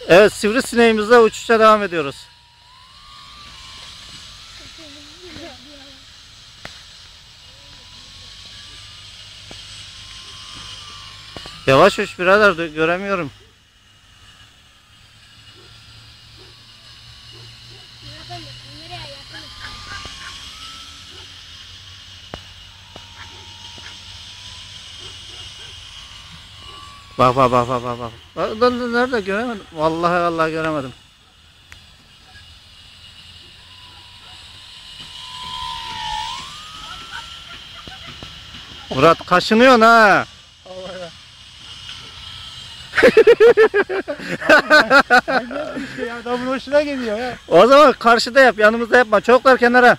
Evet, sivrisineğimizle uçuşa devam ediyoruz. Yavaş uç birader, göremiyorum. Bak bak bak bak bak. Nerede göremedim. Vallahi göremedim. Murat kaşınıyorsun ha. Ya adamın hoşuna gidiyor ya. O zaman karşıda yap, yanımızda yapma. Çocuklar kenara.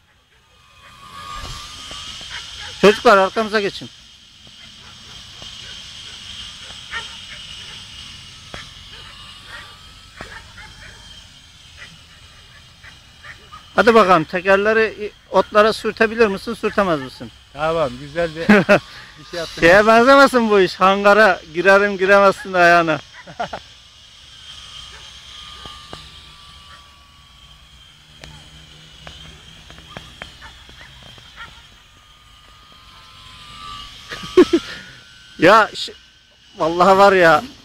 Çocuklar arkamıza geçin. Hadi bakalım, tekerleri otlara sürtebilir misin, sürtemez misin? Tamam, güzel bir şey yaptın. Şeye benzemesin bu iş, hangara girerim giremezsin ayağına. Ya vallahi var ya,